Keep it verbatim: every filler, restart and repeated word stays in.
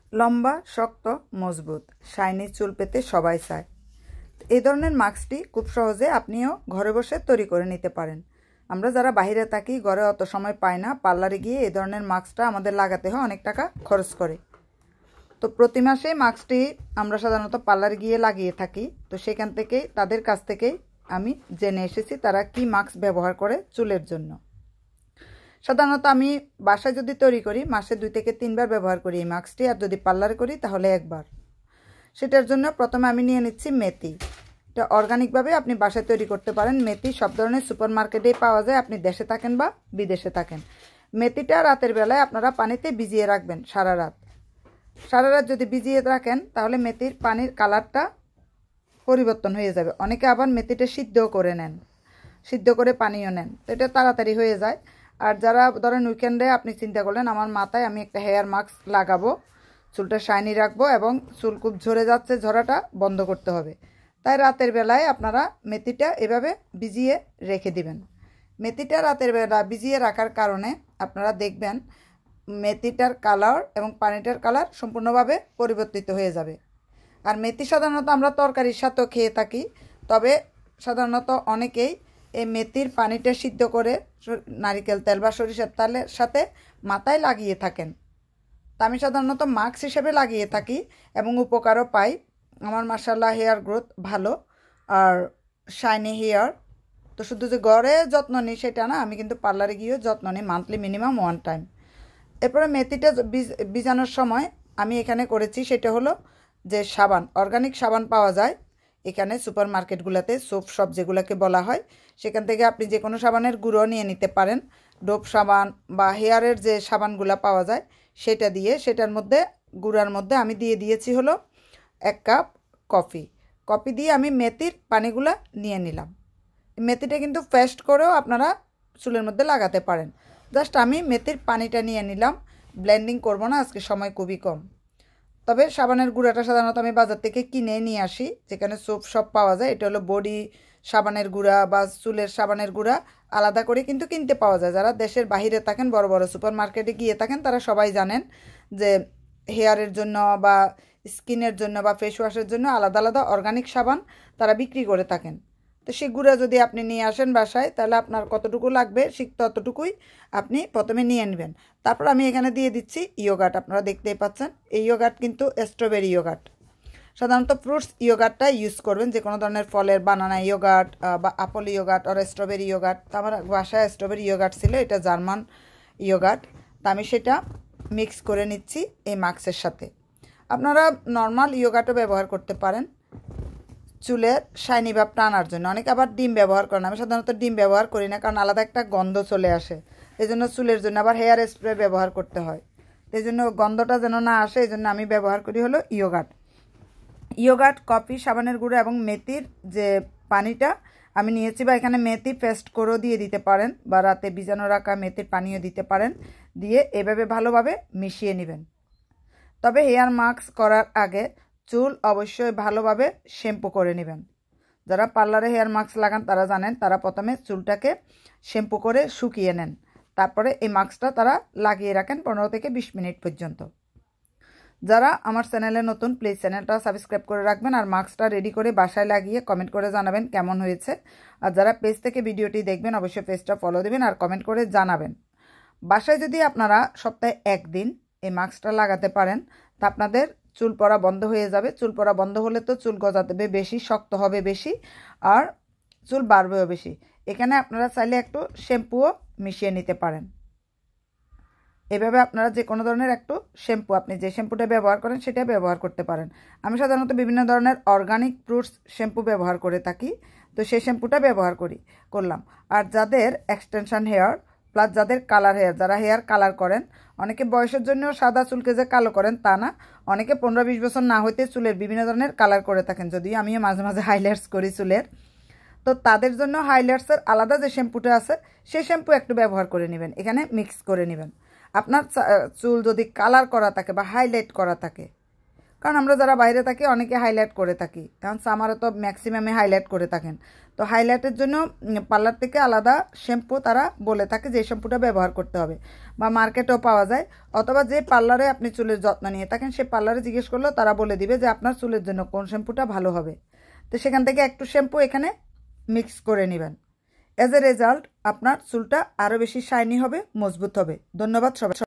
লম্বা শক্ত মজবুত শাইনি চুল পেতে সবাই চায়। এই ধরনের মাস্কটি খুব সহজে আপনিও ঘরে বসে তৈরি করে নিতে পারেন। আমরা যারা বাইরে থাকি, ঘরে অত সময় পাই না, পার্লারে গিয়ে এই ধরনের মাস্কটা আমাদের লাগাতে হয়, অনেক টাকা খরচ করে। তো প্রতি মাসে মাস্কটি আমরা সাধারণত পার্লারে গিয়ে লাগিয়ে থাকি। তো সেখান থেকেই তাদের কাছ থেকেই আমি জেনে এসেছি তারা কি মাস্ক ব্যবহার করে চুলের জন্য। সাধারণত আমি বাসায় যদি তৈরি করি মাসে দুই থেকে তিনবার ব্যবহার করি এই মাস্কটি, আর যদি পার্লারে করি তাহলে একবার। সেটার জন্য প্রথমে আমি নিয়ে নিচ্ছি মেথি। এটা অর্গানিকভাবে আপনি বাসায় তৈরি করতে পারেন। মেথি সব ধরনের সুপার মার্কেটেই পাওয়া যায়, আপনি দেশে থাকেন বা বিদেশে থাকেন। মেথিটা রাতের বেলায় আপনারা পানিতে ভিজিয়ে রাখবেন সারা রাত। সারা রাত যদি ভিজিয়ে রাখেন তাহলে মেথির পানির কালারটা পরিবর্তন হয়ে যাবে। অনেকে আবার মেথিটা সিদ্ধও করে নেন, সিদ্ধ করে পানিও নেন, তো এটা তাড়াতাড়ি হয়ে যায়। আর যারা ধরেন উইকেন্ডে আপনি চিন্তা করলেন আমার মাথায় আমি একটা হেয়ার মাস্ক লাগাবো, চুলটা শাইনি রাখবো এবং চুল খুব ঝরে যাচ্ছে, ঝরাটা বন্ধ করতে হবে, তাই রাতের বেলায় আপনারা মেথিটা এভাবে ভিজিয়ে রেখে দিবেন। মেথিটা রাতের বেলা ভিজিয়ে রাখার কারণে আপনারা দেখবেন মেথিটার কালার এবং পানিটার কালার সম্পূর্ণভাবে পরিবর্তিত হয়ে যাবে। আর মেথি সাধারণত আমরা তরকারির সাথেও খেয়ে থাকি, তবে সাধারণত অনেকেই এই মেথির পানিটা সিদ্ধ করে নারিকেল তেল বা সরিষার তেলের সাথে মাথায় লাগিয়ে থাকেন। তা আমি সাধারণত মাস্ক হিসেবে লাগিয়ে থাকি এবং উপকারও পাই। আমার মাশাআল্লাহ হেয়ার গ্রোথ ভালো আর শাইনি হেয়ার। তো শুধু যে ঘরে যত্ন নিই সেটা না, আমি কিন্তু পার্লারে গিয়েও যত্ন নিই, মান্থলি মিনিমাম ওয়ান টাইম। এরপরে মেথিটা ভিজানোর সময় আমি এখানে করেছি সেটা হলো যে সাবান, অর্গানিক সাবান পাওয়া যায় এখানে সুপার মার্কেটগুলোতে, সোপ শপ যেগুলোকে বলা হয়, সেখান থেকে আপনি যে কোনো সাবানের গুঁড়ো নিয়ে নিতে পারেন। ডোপ সাবান বা হেয়ারের যে সাবানগুলো পাওয়া যায় সেটা দিয়ে, সেটার মধ্যে গুঁড়ার মধ্যে আমি দিয়ে দিয়েছি হলো এক কাপ কফি। কফি দিয়ে আমি মেথির পানিগুলো নিয়ে নিলাম। মেথিটা কিন্তু পেস্ট করেও আপনারা চুলের মধ্যে লাগাতে পারেন। জাস্ট আমি মেথির পানিটা নিয়ে নিলাম, ব্লেন্ডিং করব না, আজকে সময় খুবই কম। তবে সাবানের গুঁড়াটা সাধারণত আমি বাজার থেকে কিনে নিয়ে আসি, যেখানে সোপ সব পাওয়া যায়। এটা হলো বডি সাবানের গুঁড়া বা চুলের সাবানের গুঁড়া আলাদা করে কিন্তু কিনতে পাওয়া যায়। যারা দেশের বাইরে থাকেন, বড় বড় সুপার মার্কেটে গিয়ে থাকেন, তারা সবাই জানেন যে হেয়ারের জন্য বা স্কিনের জন্য বা ফেস ওয়াশের জন্য আলাদা আলাদা অর্গানিক সাবান তারা বিক্রি করে থাকেন। তো সেই গুঁড়া যদি আপনি নিয়ে আসেন বাসায়, তাহলে আপনার কতটুকু লাগবে ঠিক ততটুকুই আপনি প্রথমে নিয়ে নেবেন। তারপর আমি এখানে দিয়ে দিচ্ছি ইয়োগার্ট। আপনারা দেখতেই পাচ্ছেন এই ইয়োগার্ট কিন্তু স্ট্রবেরি ইয়োগার্ট। সাধারণত ফ্রুটস ইয়োগার্টটা ইউজ করবেন, যে কোনো ধরনের ফলের, বানানা ইয়োগার্ট বা আপেল ইয়োগার্ট আর স্ট্রবেরি ইয়োগার্ট। তো আমার বাসায় স্ট্রবেরি ইয়োগার্ট ছিল, এটা জার্মান ইয়োগার্ট। তা আমি সেটা মিক্স করে নিচ্ছি এই মাস্কের সাথে। আপনারা নর্মাল ইয়োগার্টও ব্যবহার করতে পারেন চুলের শাইনি ভাব টানার জন্য। অনেকে আবার ডিম ব্যবহার করেন, আমি সাধারণত ডিম ব্যবহার করি না, কারণ আলাদা একটা গন্ধ চলে আসে। এই জন্য চুলের জন্য আবার হেয়ার স্প্রে ব্যবহার করতে হয়, এই জন্য গন্ধটা যেন না আসে, এই জন্য আমি ব্যবহার করি হলো ইয়োগার্ট। ইয়োগার্ট, কফি, সাবানের গুঁড়ো এবং মেথির যে পানিটা আমি নিয়েছি, বা এখানে মেথি পেস্ট করেও দিয়ে দিতে পারেন, বা রাতে ভিজানো রাখা মেথির পানিও দিতে পারেন, দিয়ে এভাবে ভালোভাবে মিশিয়ে নেবেন। তবে হেয়ার মাস্ক করার আগে চুল অবশ্যই ভালোভাবে শ্যাম্পু করে নেবেন। যারা পার্লারে হেয়ার মাস্ক লাগান তারা জানেন, তারা প্রথমে চুলটাকে শ্যাম্পু করে শুকিয়ে নেন, তারপরে এই মাস্কটা তারা লাগিয়ে রাখেন পনেরো থেকে বিশ মিনিট পর্যন্ত। যারা আমার চ্যানেলে নতুন, প্লিজ চ্যানেলটা সাবস্ক্রাইব করে রাখবেন, আর মাস্কটা রেডি করে বাসায় লাগিয়ে কমেন্ট করে জানাবেন কেমন হয়েছে। আর যারা পেজ থেকে ভিডিওটি দেখবেন অবশ্যই পেজটা ফলো দেবেন আর কমেন্ট করে জানাবেন। বাসায় যদি আপনারা সপ্তাহে একদিন এই মাস্কটা লাগাতে পারেন তা আপনাদের চুল পড়া বন্ধ হয়ে যাবে। চুল পড়া বন্ধ হলে তো চুল গজাবে বেশি, শক্ত হবে বেশি, আর চুল বাড়বেও বেশি। এখানে আপনারা চাইলে একটু শ্যাম্পুও মিশিয়ে নিতে পারেন। এভাবে আপনারা যে কোনো ধরনের একটু শ্যাম্পু, আপনি যে শ্যাম্পুটা ব্যবহার করেন সেটা ব্যবহার করতে পারেন। আমি সাধারণত বিভিন্ন ধরনের অর্গানিক ফ্রুটস শ্যাম্পু ব্যবহার করে থাকি, তো সেই শ্যাম্পুটা ব্যবহার করি করলাম। আর যাদের এক্সটেনশন হেয়ার প্লাস যাদের কালার হেয়ার, যারা হেয়ার কালার করেন, অনেকে বয়সের জন্যও সাদা চুলকে যে কালো করেন তা না, অনেকে পনেরো বিশ বছর না হইতে চুলের বিভিন্ন ধরনের কালার করে থাকেন, যদিও আমিও মাঝে মাঝে হাইলাইটস করি চুলের। তো তাদের জন্য হাইলাইটসের আলাদা যে শ্যাম্পুটা আছে সেই শ্যাম্পু একটু ব্যবহার করে নেবেন, এখানে মিক্স করে নেবেন। আপনার চুল যদি কালার করা থাকে বা হাইলাইট করা থাকে, কারণ আমরা যারা বাইরে থাকি অনেকে হাইলাইট করে থাকি, কারণ সামারে তো ম্যাক্সিমামে হাইলাইট করে থাকেন। তো হাইলাইটের জন্য পার্লার থেকে আলাদা শ্যাম্পু তারা বলে থাকে যে শ্যাম্পুটা ব্যবহার করতে হবে, বা মার্কেটেও পাওয়া যায়, অথবা যে পার্লারে আপনি চুলের যত্ন নিয়ে থাকেন সেই পার্লারে জিজ্ঞেস করলেও তারা বলে দিবে যে আপনার চুলের জন্য কোন শ্যাম্পুটা ভালো হবে। তো সেখান থেকে একটু শ্যাম্পু এখানে মিক্স করে নেবেন। এজ এ রেজাল্ট আপনার চুলটা আরও বেশি শাইনি হবে, মজবুত হবে। ধন্যবাদ সবাই।